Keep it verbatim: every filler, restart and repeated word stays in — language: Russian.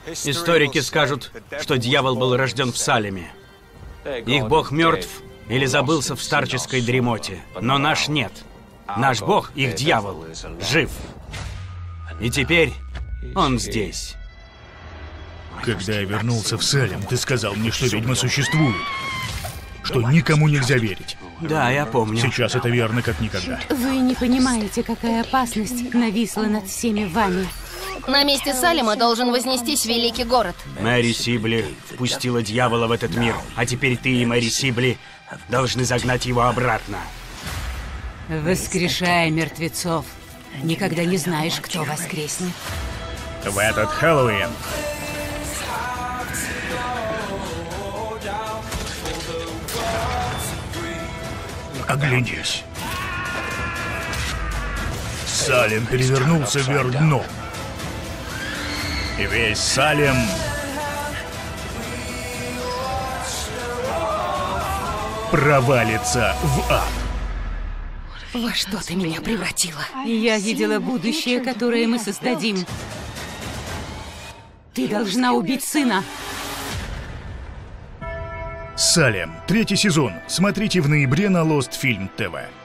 Историки скажут, что дьявол был рожден в Салеме. Их бог мертв или забылся в старческой дремоте. Но наш нет. Наш бог, их дьявол, жив. И теперь он здесь. Когда я вернулся в Салем, ты сказал мне, что ведьма существует. Что никому нельзя верить. Да, я помню. Сейчас это верно как никогда. Вы не понимаете, какая опасность нависла над всеми вами. На месте Салема должен вознестись великий город. Мэри Сибли впустила дьявола в этот мир, а теперь ты и Мэри Сибли должны загнать его обратно. Воскрешай мертвецов. Никогда не знаешь, кто воскреснет. В этот Хэллоуин оглянись. Салем перевернулся вверх дном. И весь Салем провалится в ад. Во что ты меня превратила? Я видела будущее, которое мы создадим. Ты должна убить сына. Салем. Третий сезон. Смотрите в ноябре на Lost Film тэ вэ.